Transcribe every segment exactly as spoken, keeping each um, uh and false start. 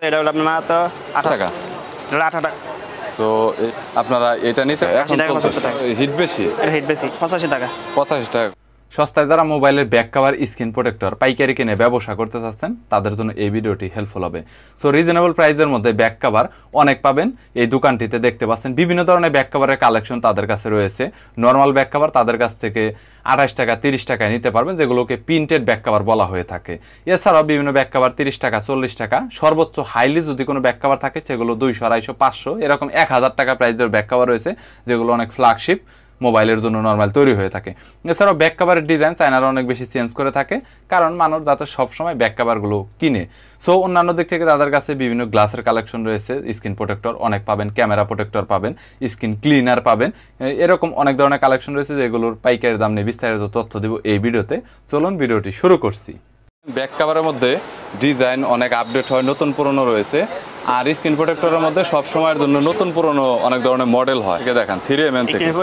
এটা হলো আপনার মাত্র আট টাকা আট টাকা। সো আপনারা এটা নিতে এখন হিট বেশি, এটা হিট বেশি পঁচাশি টাকা পঁচাশি টাকা। সস্তায় যারা মোবাইলের ব্যাক কভার স্ক্রিন প্রোটেক্টর পাইকারি কিনে ব্যবসা করতে চাচ্ছেন তাদের জন্য এই ভিডিওটি হেল্পফুল হবে। সো রিজনেবল প্রাইসের মধ্যে ব্যাক কভার অনেক পাবেন এই দোকানটিতে দেখতে পাচ্ছেন। বিভিন্ন ধরনের ব্যাক কভারের কালেকশন তাদের কাছে রয়েছে। নর্মাল ব্যাক কভার তাদের কাছ থেকে আঠাশ টাকা তিরিশ টাকায় নিতে পারবেন, যেগুলোকে প্রিন্টেড ব্যাক কভার বলা হয়ে থাকে। এছাড়াও বিভিন্ন ব্যাক কভার তিরিশ টাকা চল্লিশ টাকা, সর্বোচ্চ হাইলি যদি কোনো ব্যাক কভার থাকে সেগুলো দুইশো আড়াইশো পাঁচশো এরকম এক হাজার টাকা প্রাইসের ব্যাক কভার রয়েছে, যেগুলো অনেক ফ্ল্যাগশিপ মোবাইলের জন্য নর্মাল তৈরি হয়ে থাকে। এছাড়াও ব্যাক কভারের ডিজাইন চায়নারা অনেক বেশি চেঞ্জ করে থাকে, কারণ মানুষ যাতে সবসময় ব্যাক কভারগুলো কিনে। সো অন্যান্য দিক থেকে তাদের কাছে বিভিন্ন গ্লাসের কালেকশন রয়েছে, স্ক্রিন প্রোটেক্টর অনেক পাবেন, ক্যামেরা প্রোটেক্টর পাবেন, স্ক্রিন ক্লিনার পাবেন, এরকম অনেক ধরনের কালেকশন রয়েছে যেগুলোর পাইকারি দাম নিয়ে বিস্তারিত তথ্য দেব এই ভিডিওতে। চলুন ভিডিওটি শুরু করছি। ব্যাক কভারের মধ্যে ডিজাইন অনেক আপডেট হয়, নতুন পুরনো রয়েছে। আর স্ক্রিন প্রোটেক্টরের মধ্যে সব সময়ের জন্য নতুন পুরনো অনেক ধরনের মডেল হয়। দেখেন থ্রি এম এম থেকে,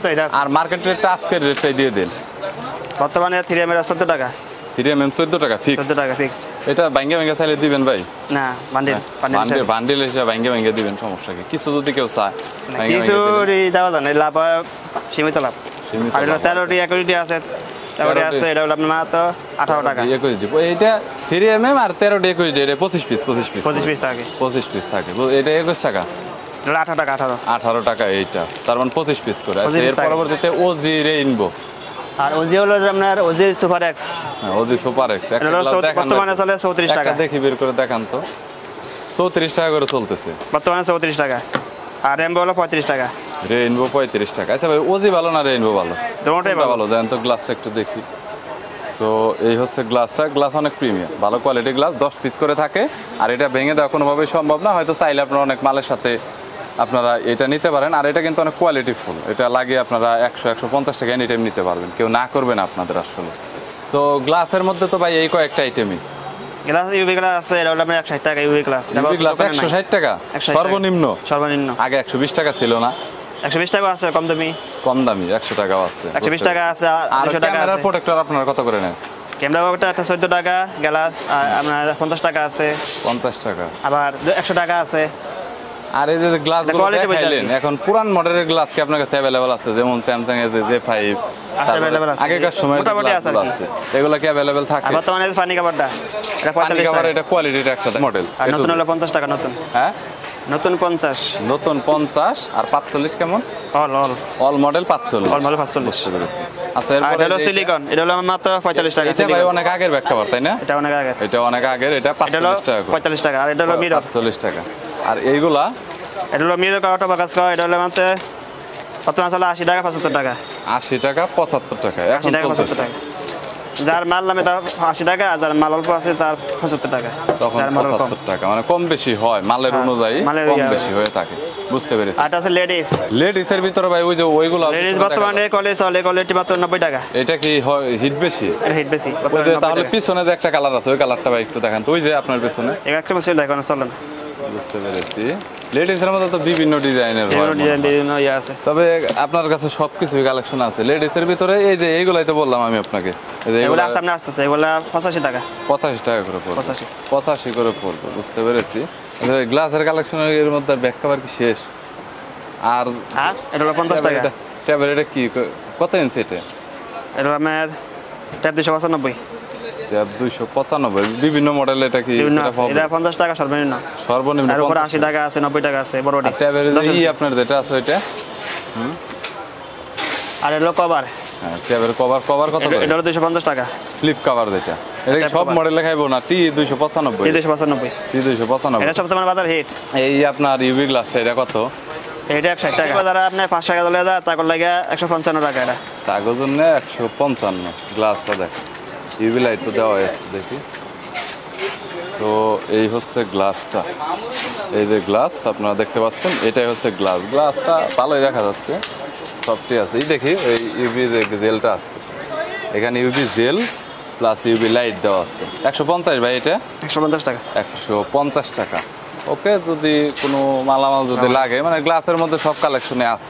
আর মার্কেট রেটটা আজকের রেটটাই দিয়ে দিন। বর্তমানে থ্রি এম এর চোদ্দ টাকা, থ্রি এম এম চোদ্দ টাকা ফিক্স, চোদ্দ টাকা ফিক্সড। এটা ভাঙ্গে ভাঙ্গে চাইলে দিবেন ভাই? না, বান্ডিল বান্ডিল বান্ডিল হিসেবে ভাঙ্গে ভাঙ্গে দিবেন, সমস্যা কি? কিছু যদি কেউ চায় কিছু দেওয়া যায় না, লাভ সীমিত লাভ। আর তেরোটি একুশটি আছে, তেরোটি আছে, এটা হলো আপনার মাত্র আঠারো টাকা। একুশ দিব এইটা থ্রি এম এম, আর তেরোটি একুশ এটা পঁচিশ পিস পঁচিশ পিস পঁচিশ পিস থাকে, পঁচিশ পিস থাকে। এটা একুশ টাকা, আঠারো টাকা আঠারো আঠারো টাকা এইটা, তার মানে পঁচিশ পিস করে। এর পরবর্তীতে ওজি রেইনবো, আর ওজি হলো আপনার ওজি সুপার এক্স। হ্যাঁ, ওজি সুপার এক্স বর্তমানে চলে চৌত্রিশ টাকা। দেখি বের করে দেখান তো, চৌত্রিশ টাকা করে চলতেছে বর্তমানে চৌত্রিশ টাকা। আর রেইনবো হলো পঁয়ত্রিশ টাকা, রেইনবো পঁয়ত্রিশ টাকা। আচ্ছা ভাই, ওজি ভালো না রেইনবো ভালো? দুটোটাই ভালো। দেন তো গ্লাসটা একটু দেখি। সো এই হচ্ছে গ্লাসটা, গ্লাস অনেক প্রিমিয়াম, ভালো কোয়ালিটি গ্লাস, দশ পিস করে থাকে। আর এটা ভেঙে দেওয়া কোনোভাবেই সম্ভব না, হয়তো চাইলে আপনারা অনেক মালের সাথে আপনারা এটা নিতে পারেন। আর এটা কিন্তু অনেক কোয়ালিটি ফুল, এটা লাগিয়ে আপনারা একশো একশো পঞ্চাশ টাকা এনি টাইম নিতে পারবেন, কেউ না করবেন আপনাদের আসলে। তো গ্লাসের মধ্যে তো ভাই এই কয়েকটা আইটেমই। গ্লাস ইউভি গ্লাস আছে, এটা হলো আপনার একশো ষাট টাকা। ইউভি গ্লাস ইউভি গ্লাস একশো ষাট টাকা সর্বনিম্ন, সর্বনিম্ন। আগে একশো বিশ টাকা ছিল না? একশো বিশ টাকা আছে, কম দামি, কম দামি একশো টাকাও আছে, একশো বিশ টাকা আছে। আর ক্যামেরার প্রোটেক্টর আপনারা কত করে নেন? ক্যামেরা প্রোটেক্টর চোদ্দ টাকা, গ্লাস আপনার পঞ্চাশ টাকা আছে, পঞ্চাশ টাকা, আবার একশো টাকা আছে। আর এই যে গ্লাসগুলো দেখাইলেন, এখন পুরান মডেলের গ্লাস কি আপনার কাছে অ্যাভেলেবল আছে? যেমন স্যামসাং এর জে ফাইভ আগেকার সময় আছে, এগুলো কি অ্যাভেলেবল থাকে? বর্তমানে ফানি কাভারটা, এটা পঁয়তাল্লিশ টাকা, এটা কোয়ালিটির একসাথে মডেল। আর নতুন হলো পঞ্চাশ টাকা, নতুন। হ্যাঁ, নতুন পঞ্চাশ, নতুন পঞ্চাশ। আর পাঁচচল্লিশ কেমন? অল অল অল মডেল পাঁচচল্লিশ, অল মডেল পাঁচচল্লিশ। আচ্ছা, এটা হলো সিলিকন, এটা হলো মাত্র পঁয়তাল্লিশ টাকা। এটা ভাই অনেক আগের ব্যাক কভার, তাই না? এটা অনেক আগের, এটা অনেক আগের, এটা পঁয়তাল্লিশ টাকা, পঁয়তাল্লিশ টাকা। আর এটা হলো মিরর, পাঁচচল্লিশ টাকা। আর এইগুলা, এটা হলো মিরর কাভারটা বাকাস করা, এটা হলো মাত্র বর্তমানে চলে আশি টাকা পঁচাত্তর টাকা, আশি টাকা পঁচাত্তর টাকা, আশি টাকা পঁচাত্তর টাকা। যার মাল নামে তার আশি টাকা, আর যার মাল অল্প আছে তার পঁচাত্তর টাকা। তখন পঁচাত্তর টাকা, মানে কম বেশি হয় মালের অনুযায়ী, কম বেশি হয়ে থাকে, বুঝতে পেরেছি। আর আছে লেডিস, লেডিস এর ভিতরে ভাই ওই যে ওইগুলো লেডিস বর্তমানে কলে চলে, কোয়ালিটি মাত্র নব্বই টাকা। এটা কি হিট বেশি? এটা হিট বেশি। তাহলে পিছনে যে একটা কালার আছে, ওই কালারটা ভাই একটু দেখান তো, ওই যে আপনার পিছনে একটা বছর এখন চলে না। বুঝতে পেরেছি। লেডিস এর মধ্যে তো বিভিন্ন ডিজাইনের হয়, ডিজাইন বিভিন্ন ইয়ে আছে, তবে আপনার কাছে সবকিছুই কালেকশন আছে। লেডিস এর ভিতরে এই যে এইগুলাই তো বললাম আমি আপনাকে, এগুলো সামনে আসতেছে, এগুলো পঁচাশি টাকা, পঁচাশি টাকা করে পড়বে, পঁচাশি পঁচাশি করে পড়বে। বুঝতে পেরেছি। গ্লাসের কালেকশন এর মধ্যে ব্যাক কভার কি শেষ? আর হ্যাঁ, এটা হলো পঞ্চাশ টাকা। ট্যাবের এটা কি কত ইঞ্চি? এটা এটা আমার ট্যাব দুইশো পঁচানব্বই, ট্যাব দুইশো পঁচানব্বই, বিভিন্ন মডেল। এটা কি এটা পঞ্চাশ টাকা সর্বনিম্ন, সর্বনিম্ন এর উপর আশি টাকা আছে, নব্বই টাকা আছে বড়টা। ট্যাবের এই আপনার যেটা আছে ওইটা, হুম। আর এলো কভার, হ্যাঁ, ট্যাবের কভার, কভার কত? এটা হলো দুইশো পঞ্চাশ টাকা, ফ্লিপ কভার যেটা। এটা কি সব মডেলে খাইবো না? টি দুইশো পঁচানব্বই, টি দুইশো পঁচানব্বই, টি দুইশো পঁচানব্বই, এটা সবচেয়ে বাজার হিট। এই আপনার ইউভি গ্লাসটা এটা কত? এটা একশো টাকা। যারা আপনি পাঁচশো টাকা চলে যায় তারপর লাগে একশো পঞ্চান্ন টাকা। এটা কাগজ জন্য একশো পঞ্চান্ন। গ্লাসটা দেখ, ইউভি লাইট তো দেওয়া আছে, দেখি তো। এই হচ্ছে গ্লাসটা, এই যে গ্লাস আপনারা দেখতে পাচ্ছেন, এটাই হচ্ছে গ্লাস। গ্লাসটা ভালোই দেখা যাচ্ছে, সফটই আছে। এই দেখি ওই ইউভি যে জেলটা আছে, এখানে UV gel plus UV light দেওয়া আছে। একশো পঞ্চাশ ভাই, এটা একশো পঞ্চাশ টাকা, একশো পঞ্চাশ টাকা। ওকে, যদি কোনো মালামাল যদি লাগে, মানে গ্লাসের মধ্যে সব কালেকশনে আছে,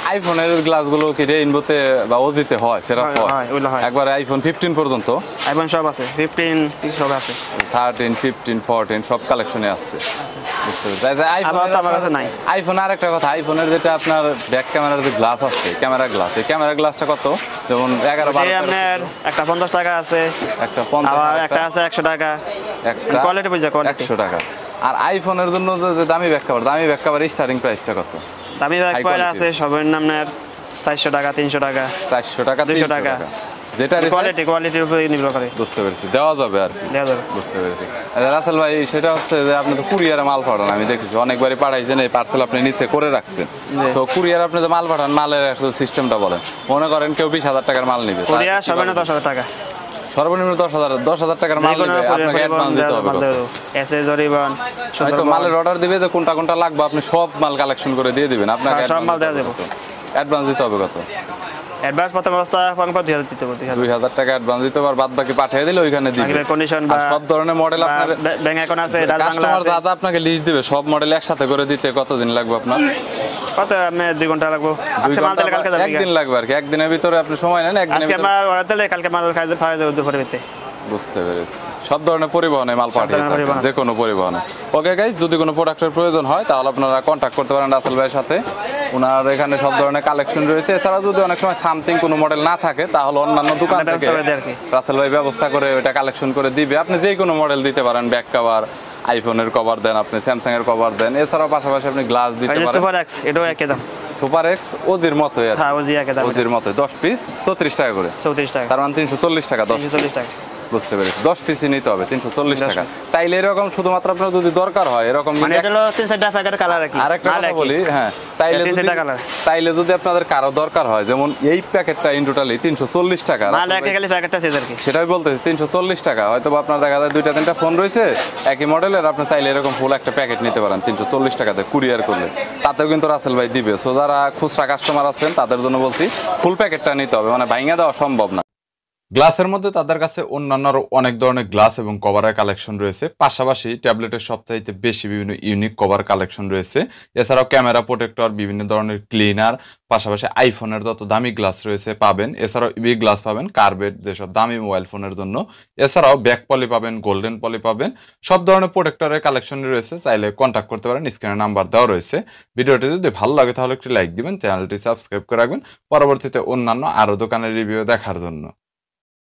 আইফোনের গ্লাসগুলো কি রেইনবোতে বা ওজিতে হয় সেটা হয়, হয় হয়, ওগুলো হয়। একবার আইফোন ফিফটিন পর্যন্ত আইফোন সব আছে ফিফটিন সিক্স সব আছে। থার্টিন ফিফটিন ফোরটিন সব কালেকশনে আছে বুঝতে পেরেছি আবার তো আমার কাছে নাই। আইফোন আর একটা কথা আইফোনের যেটা আপনার ব্যাক ক্যামেরার যে গ্লাস আছে ক্যামেরা গ্লাস এই ক্যামেরা গ্লাসটা কত যেমন এগারো বারো এই আপনার একটা পঞ্চাশ টাকা আছে, একটা পঞ্চাশ আবার একটা একটা আছে একশো টাকা, একটা কোয়ালিটি বুঝা কোয়ালিটি। একশো টাকা। আর আইফোনের জন্য যে যে দামি ব্যাক কভার দামি ব্যাক কভার স্টার্টিং প্রাইসটা কত? দামি ব্যাক High কভার quality। আছে সবের আপনার চারশো টাকা তিনশো টাকা চারশো টাকা দুইশো তিনশো টাকা। টাকা যেটা কোয়ালিটি কোয়ালিটির উপরে নির্ভর করে বুঝতে পেরেছি দেওয়া যাবে আর কি। দেওয়া যাবে। বুঝতে পেরেছি আচ্ছা, রাসেল ভাই সেটা হচ্ছে যে আপনি তো কুরিয়ারে মাল পাঠান আমি দেখেছি অনেকবারই পাঠাইছেন এই পার্সেল আপনি নিচে করে রাখছেন জি। তো কুরিয়ার আপনি যে মাল পাঠান মালের আসলে সিস্টেমটা বলেন মনে করেন কেউ বিশ হাজার টাকার মাল নিবে কোরিয়া তার কি সর্বনিম্ন কিভাবে দশ হাজার টাকা। সর্বনিম্ন দশ হাজার দশ হাজার টাকার মাল যেকোনো নিবে আপনাকে অ্যাডভান্স দিতে হবে কত? এসএ জরিবান হয়তো মালের অর্ডার দিবে যে কোনটা কোনটা লাগবে আপনি সব মাল কালেকশন করে দিয়ে দিবেন আপনাকে হ্যাঁ, সব মাল দেওয়া যাবে। অ্যাডভান্স দিতে হবে কত? অ্যাডভান্স প্রথম অবস্থা পর দুই হাজার দিতে হবে দুই হাজার। দুই হাজার টাকা অ্যাডভান্স দিতে হবে আর বাদ বাকি পাঠিয়ে দিলে ওইখানে দিবে বাকি কন্ডিশন আর বা সব ধরনের মডেল আপনার ব্যাংক অ্যাকাউন্ট আছে ডাল বাংলা কাস্টমার আছে। যা যা আপনাকে লিস্ট দিবে সব মডেল একসাথে করে দিতে কতদিন লাগবে আপনার? কত আপনি দুই ঘন্টা লাগবে দুই আজকে মাল ঘন্টা দিলে কালকে বা যাবে একদিন লাগবে আর কি একদিনের ভিতরে আপনি সময় নেন একদিনের আজকে ভিতরে মাল অর্ডার দিলে কালকে মাল খাইতে পাওয়া যাবে দুপুরে ভিতরে। বুঝতে পেরেছি সব ধরনের পরিবহনে মাল পাঠিয়ে ধরনের থাকেন পরিবহন। যে কোনো পরিবহনে ওকে গাইজ যদি কোনো প্রোডাক্টের প্রয়োজন হয় তাহলে আপনারা কন্ট্যাক্ট করতে পারেন রাসেল ভাইয়ের সাথে ওনার এখানে সব ধরনের কালেকশন রয়েছে এছাড়া যদি অনেক সময় সামথিং কোনো মডেল না থাকে তাহলে অন্যান্য দোকান আমরা থেকে ব্যবস্থা করে দিই আর কি। রাসেল ভাই ব্যবস্থা করে ওইটা কালেকশন করে দিবে আপনি যে কোনো মডেল দিতে পারেন ব্যাক কভার আইফোনের কভার দেন আপনি স্যামসাং এর কভার দেন এছাড়াও পাশাপাশি আপনি গ্লাস দিতে পারেন সুপার এক্স এটাও একই দাম। সুপার এক্স ওজির মতোই আর কি। হ্যাঁ ওজি একই দাম ওজির মতোই দশ পিস চৌত্রিশ টাকা করে চৌত্রিশ টাকা তার মানে তিনশো চল্লিশ টাকা দশ তিনশো চল্লিশ টাকা। বুঝতে পেরেছি দশ পিসই নিতে হবে তিনশো চল্লিশ দশ টাকা piece। চাইলে এরকম শুধুমাত্র আপনার যদি দরকার হয় এরকম মানে এটা হলো তিন চারটা প্যাকেট কালার আর কি। আরেকটা মাল কথা একই। বলি হ্যাঁ চাইলে তিন যদি চারটা কালার। চাইলে যদি আপনাদের কারো দরকার হয় যেমন এই প্যাকেটটা ইন টোটালি তিনশো চল্লিশ টাকা মাল একই খালি প্যাকেটটা চেঞ্জ আর কি। সেটাই বলতেছি তিনশো চল্লিশ টাকা হয়তো বা আপনার দেখা যায় দুইটা তিনটা ফোন রয়েছে একই মডেলের আপনি চাইলে এরকম ফুল একটা প্যাকেট নিতে পারেন তিনশো চল্লিশ টাকাতে কুরিয়ার করলে তাতেও কিন্তু রাসেল ভাই দিবে সো যারা খুচরা কাস্টমার আছেন তাদের জন্য বলছি ফুল প্যাকেটটা নিতে হবে মানে ভাঙা দেওয়া সম্ভব না গ্লাসের মধ্যে তাদের কাছে অন্যান্য আরো অনেক ধরনের গ্লাস এবং কভারের কালেকশন রয়েছে পাশাপাশি ট্যাবলেটের সবচাইতে বেশি বিভিন্ন ইউনিক কভার কালেকশন রয়েছে এছাড়াও ক্যামেরা প্রোটেক্টর বিভিন্ন ধরনের ক্লিনার পাশাপাশি আইফোনের যত দামি গ্লাস রয়েছে পাবেন এছাড়াও ইবি গ্লাস পাবেন কার্বেট যেসব দামি মোবাইল ফোনের জন্য এছাড়াও ব্যাক পলি পাবেন গোল্ডেন পলি পাবেন সব ধরনের প্রোটেক্টরের কালেকশন রয়েছে চাইলে কন্ট্যাক্ট করতে পারেন স্ক্রিনে নাম্বার দেওয়া রয়েছে ভিডিওটি যদি ভালো লাগে তাহলে একটি লাইক দিবেন চ্যানেলটি সাবস্ক্রাইব করে রাখবেন পরবর্তীতে অন্যান্য আরো দোকানের রিভিউ দেখার জন্য